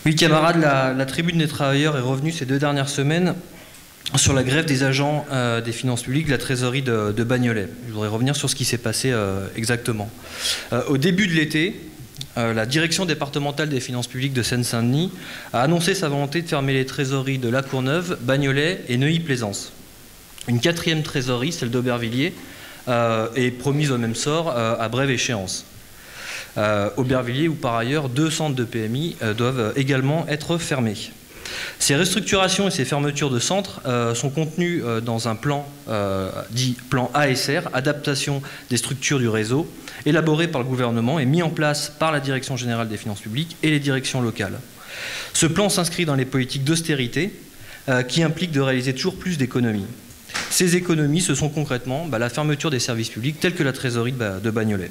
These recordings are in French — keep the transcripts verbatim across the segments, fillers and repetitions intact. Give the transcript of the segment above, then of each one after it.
Oui, camarades, la, la tribune des travailleurs est revenue ces deux dernières semaines sur la grève des agents euh, des finances publiques de la trésorerie de, de Bagnolet. Je voudrais revenir sur ce qui s'est passé euh, exactement. Euh, au début de l'été, euh, la direction départementale des finances publiques de Seine-Saint-Denis a annoncé sa volonté de fermer les trésoreries de La Courneuve, Bagnolet et Neuilly-Plaisance. Une quatrième trésorerie, celle d'Aubervilliers, euh, est promise au même sort euh, à brève échéance. Euh, Aubervilliers, où par ailleurs deux centres de P M I euh, doivent également être fermés. Ces restructurations et ces fermetures de centres euh, sont contenues euh, dans un plan euh, dit plan A S R, adaptation des structures du réseau, élaboré par le gouvernement et mis en place par la Direction générale des finances publiques et les directions locales. Ce plan s'inscrit dans les politiques d'austérité euh, qui impliquent de réaliser toujours plus d'économies. Ces économies, ce sont concrètement bah, la fermeture des services publics tels que la trésorerie de, de Bagnolet.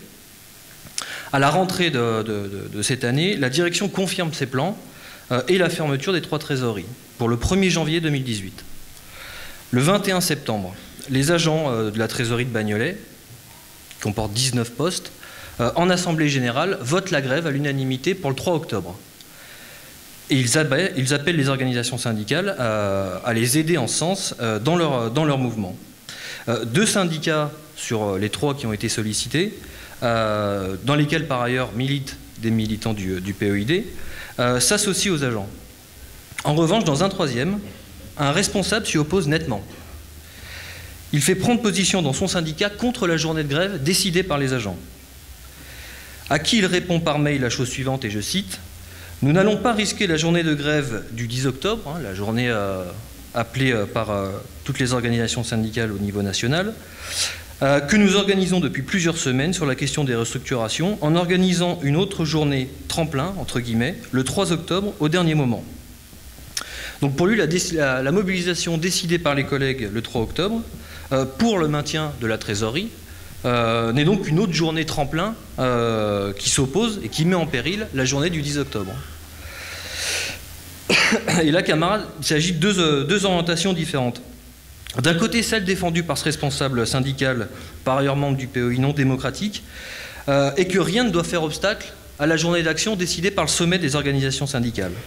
À la rentrée de, de, de, de cette année, la direction confirme ses plans euh, et la fermeture des trois trésoreries pour le premier janvier deux mille dix-huit. Le vingt et un septembre, les agents euh, de la trésorerie de Bagnolet, qui comportent dix-neuf postes, euh, en assemblée générale, votent la grève à l'unanimité pour le trois octobre. Et ils appellent, ils appellent les organisations syndicales euh, à les aider en ce sens euh, dans, leur, dans leur mouvement. Euh, deux syndicats sur les trois qui ont été sollicités, Euh, dans lesquels par ailleurs militent des militants du, du P E I D, euh, s'associent aux agents. En revanche, dans un troisième, un responsable s'y oppose nettement. Il fait prendre position dans son syndicat contre la journée de grève décidée par les agents. À qui il répond par mail la chose suivante, et je cite, « Nous n'allons pas risquer la journée de grève du dix octobre, hein, la journée euh, appelée euh, par euh, toutes les organisations syndicales au niveau national, Euh, que nous organisons depuis plusieurs semaines sur la question des restructurations en organisant une autre journée tremplin, entre guillemets, le trois octobre au dernier moment. » Donc pour lui, la, la, la mobilisation décidée par les collègues le trois octobre euh, pour le maintien de la trésorerie euh, n'est donc qu'une autre journée tremplin euh, qui s'oppose et qui met en péril la journée du dix octobre. Et là, camarades, il s'agit de deux, euh, deux orientations différentes. D'un côté, celle défendue par ce responsable syndical, par ailleurs membre du P E I non démocratique, euh, et que rien ne doit faire obstacle à la journée d'action décidée par le sommet des organisations syndicales.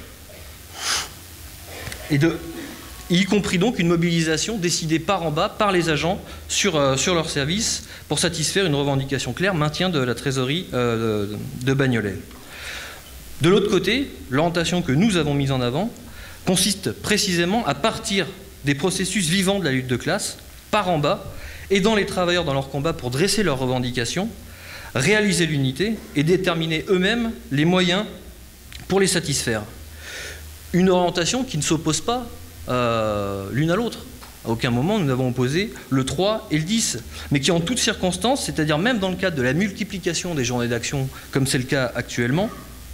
Et de, y compris donc une mobilisation décidée par en bas, par les agents, sur, euh, sur leur service, pour satisfaire une revendication claire, maintien de la trésorerie euh, de, de Bagnolet. De l'autre côté, l'orientation que nous avons mise en avant consiste précisément à partir des processus vivants de la lutte de classe, par en bas, aidant les travailleurs dans leur combat pour dresser leurs revendications, réaliser l'unité et déterminer eux-mêmes les moyens pour les satisfaire. Une orientation qui ne s'oppose pas euh, l'une à l'autre. À aucun moment nous n'avons opposé le trois et le dix, mais qui en toutes circonstances, c'est-à-dire même dans le cadre de la multiplication des journées d'action, comme c'est le cas actuellement,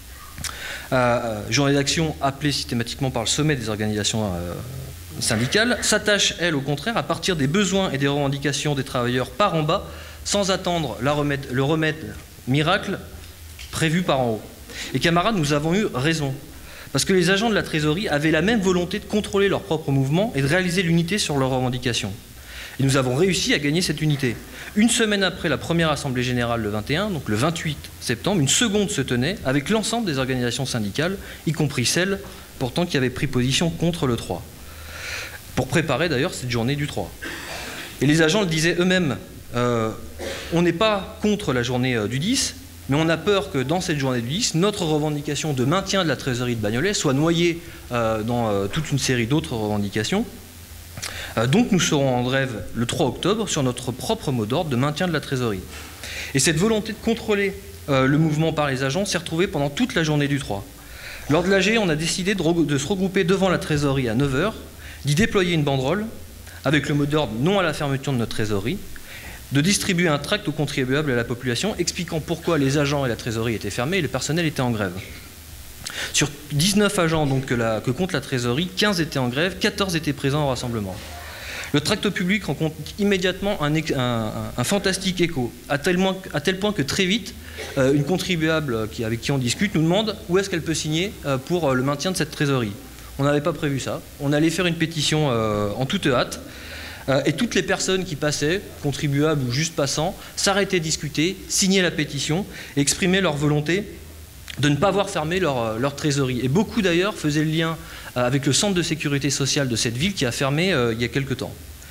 euh, journées d'action appelées systématiquement par le sommet des organisations euh, syndicale, s'attache, elle, au contraire, à partir des besoins et des revendications des travailleurs par en bas, sans attendre la remède, le remède miracle prévu par en haut. Et camarades, nous avons eu raison, parce que les agents de la trésorerie avaient la même volonté de contrôler leurs propres mouvements et de réaliser l'unité sur leurs revendications. Et nous avons réussi à gagner cette unité. Une semaine après la première assemblée générale le vingt et un, donc le vingt-huit septembre, une seconde se tenait avec l'ensemble des organisations syndicales, y compris celles pourtant qui avaient pris position contre le trois. Pour préparer d'ailleurs cette journée du trois. Et les agents le disaient eux-mêmes, euh, on n'est pas contre la journée euh, du dix, mais on a peur que dans cette journée du dix, notre revendication de maintien de la trésorerie de Bagnolet soit noyée euh, dans euh, toute une série d'autres revendications. Euh, donc nous serons en grève le trois octobre sur notre propre mot d'ordre de maintien de la trésorerie. Et cette volonté de contrôler euh, le mouvement par les agents s'est retrouvée pendant toute la journée du trois. Lors de l'A G, on a décidé de, de se regrouper devant la trésorerie à neuf heures, d'y déployer une banderole avec le mot d'ordre « Non à la fermeture de notre trésorerie », de distribuer un tract aux contribuables et à la population expliquant pourquoi les agents et la trésorerie étaient fermés et le personnel était en grève. Sur dix-neuf agents donc, que, la, que compte la trésorerie, quinze étaient en grève, quatorze étaient présents au rassemblement. Le tract public rencontre immédiatement un, un, un, un fantastique écho, à tel, moins, à tel point que très vite, euh, une contribuable qui, avec qui on discute nous demande où est-ce qu'elle peut signer euh, pour euh, le maintien de cette trésorerie. On n'avait pas prévu ça. On allait faire une pétition euh, en toute hâte. Euh, et toutes les personnes qui passaient, contribuables ou juste passants, s'arrêtaient, discuter, signaient la pétition et exprimaient leur volonté de ne pas voir fermer leur, leur trésorerie. Et beaucoup d'ailleurs faisaient le lien avec le centre de sécurité sociale de cette ville qui a fermé euh, il y a quelque temps.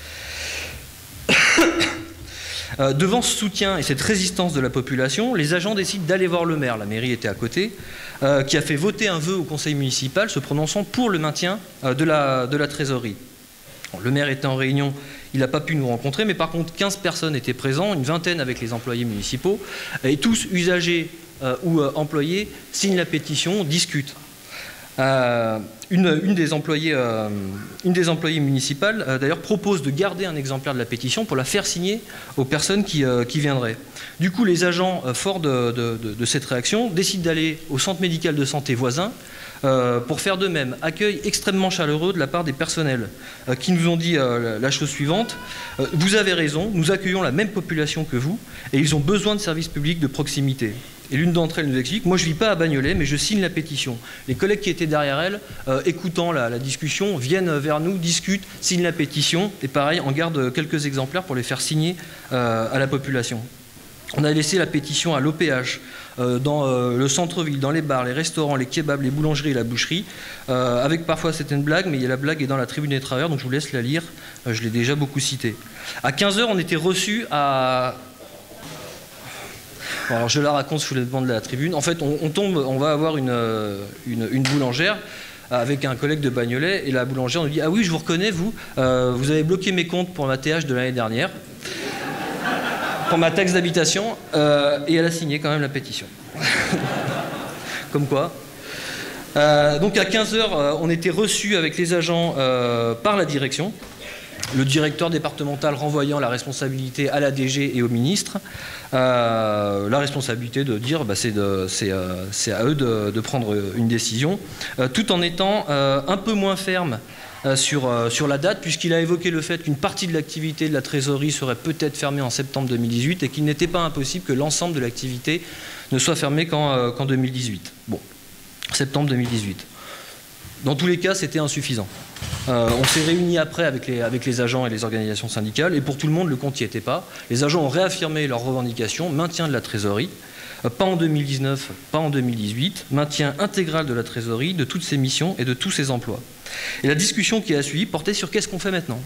euh, devant ce soutien et cette résistance de la population, les agents décident d'aller voir le maire, la mairie était à côté, euh, qui a fait voter un vœu au conseil municipal se prononçant pour le maintien euh, de, la, de la trésorerie. Bon, le maire était en réunion, il n'a pas pu nous rencontrer, mais par contre quinze personnes étaient présentes, une vingtaine avec les employés municipaux, et tous usagers Euh, ou euh, employés signent la pétition, discutent. Euh, une, une, des employés, euh, une des employées municipales, euh, d'ailleurs, propose de garder un exemplaire de la pétition pour la faire signer aux personnes qui, euh, qui viendraient. Du coup, les agents, euh, forts de, de, de, de cette réaction, décident d'aller au centre médical de santé voisin euh, pour faire de même. Accueil extrêmement chaleureux de la part des personnels euh, qui nous ont dit euh, la chose suivante. Euh, vous avez raison, nous accueillons la même population que vous et ils ont besoin de services publics de proximité. Et l'une d'entre elles nous explique, moi je ne vis pas à Bagnolet, mais je signe la pétition. Les collègues qui étaient derrière elle, euh, écoutant la, la discussion, viennent vers nous, discutent, signent la pétition, et pareil, on garde quelques exemplaires pour les faire signer euh, à la population. On a laissé la pétition à l'O P H, euh, dans euh, le centre-ville, dans les bars, les restaurants, les kebabs, les boulangeries et la boucherie, euh, avec parfois certaines blagues, mais la blague est dans la tribune des travailleurs, donc je vous laisse la lire, euh, je l'ai déjà beaucoup citée. À quinze heures, on était reçus à... Bon, alors je la raconte sous les demandes de la tribune. En fait, on, on tombe, on va avoir une, une, une boulangère avec un collègue de Bagnolet, et la boulangère nous dit « Ah oui, je vous reconnais, vous, euh, vous avez bloqué mes comptes pour ma T H de l'année dernière, pour ma taxe d'habitation, euh, et elle a signé quand même la pétition. » Comme quoi. Euh, donc à quinze heures, on était reçus avec les agents euh, par la direction, le directeur départemental renvoyant la responsabilité à la D G et au ministre. Euh, la responsabilité de dire bah, c'est euh, à eux de, de prendre une décision, euh, tout en étant euh, un peu moins ferme euh, sur, euh, sur la date, puisqu'il a évoqué le fait qu'une partie de l'activité de la trésorerie serait peut-être fermée en septembre deux mille dix-huit et qu'il n'était pas impossible que l'ensemble de l'activité ne soit fermée qu'en euh, qu'en deux mille dix-huit. Bon, septembre deux mille dix-huit. Dans tous les cas, c'était insuffisant. Euh, on s'est réunis après avec les, avec les agents et les organisations syndicales, et pour tout le monde, le compte n'y était pas. Les agents ont réaffirmé leurs revendications, maintien de la trésorerie, euh, pas en deux mille dix-neuf, pas en deux mille dix-huit, maintien intégral de la trésorerie, de toutes ses missions et de tous ses emplois. Et la discussion qui a suivi portait sur qu'est-ce qu'on fait maintenant.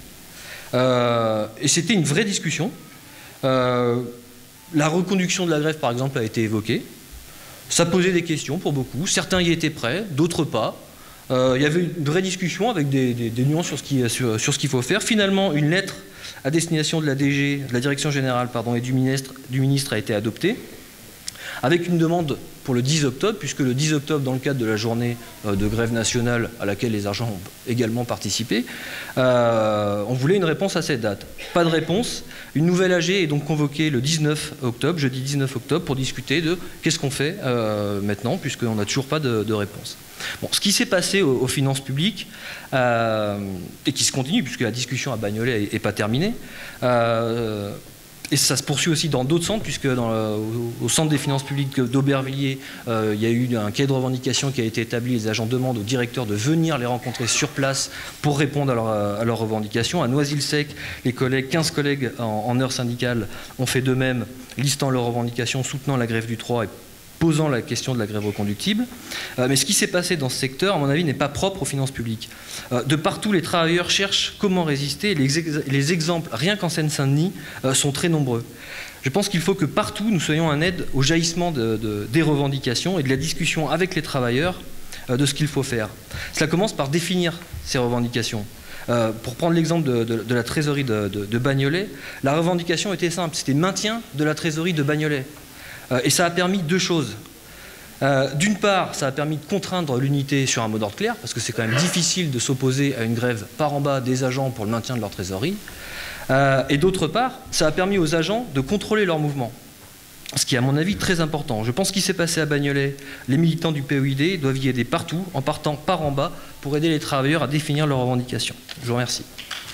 Euh, et c'était une vraie discussion. Euh, la reconduction de la grève, par exemple, a été évoquée. Ça posait des questions pour beaucoup. Certains y étaient prêts, d'autres pas. Euh, il y avait une vraie discussion avec des, des, des nuances sur ce qui, sur, sur ce qu'il faut faire. Finalement, une lettre à destination de la D G, de la direction générale pardon, et du ministre, du ministre a été adoptée, avec une demande pour le dix octobre, puisque le dix octobre, dans le cadre de la journée de grève nationale à laquelle les agents ont également participé, euh, on voulait une réponse à cette date. Pas de réponse. Une nouvelle A G est donc convoquée le dix-neuf octobre, jeudi dix-neuf octobre, pour discuter de qu'est-ce qu'on fait euh, maintenant, puisqu'on n'a toujours pas de, de réponse. Bon, ce qui s'est passé aux, aux finances publiques, euh, et qui se continue, puisque la discussion à Bagnolet n'est pas terminée, euh, et ça se poursuit aussi dans d'autres centres, puisque dans le, au, au centre des finances publiques d'Aubervilliers, euh, il y a eu un cahier de revendication qui a été établi. Les agents demandent au directeur de venir les rencontrer sur place pour répondre à, leur, à leurs revendications. À Noisy-le-Sec, les collègues, quinze collègues en, en heure syndicale ont fait de même, listant leurs revendications, soutenant la grève du trois et posant la question de la grève reconductible. Euh, mais ce qui s'est passé dans ce secteur, à mon avis, n'est pas propre aux finances publiques. Euh, de partout, les travailleurs cherchent comment résister. Les, ex les exemples, rien qu'en Seine-Saint-Denis, euh, sont très nombreux. Je pense qu'il faut que partout, nous soyons un aide au jaillissement de, de, des revendications et de la discussion avec les travailleurs euh, de ce qu'il faut faire. Cela commence par définir ces revendications. Euh, pour prendre l'exemple de, de, de la trésorerie de, de, de Bagnolet, la revendication était simple, c'était maintien de la trésorerie de Bagnolet. Euh, et ça a permis deux choses. Euh, D'une part, ça a permis de contraindre l'unité sur un mot d'ordre clair, parce que c'est quand même difficile de s'opposer à une grève par en bas des agents pour le maintien de leur trésorerie. Euh, et d'autre part, ça a permis aux agents de contrôler leurs mouvements. Ce qui est à mon avis très important. Je pense qu'il s'est passé à Bagnolet. Les militants du P O I D doivent y aider partout, en partant par en bas, pour aider les travailleurs à définir leurs revendications. Je vous remercie.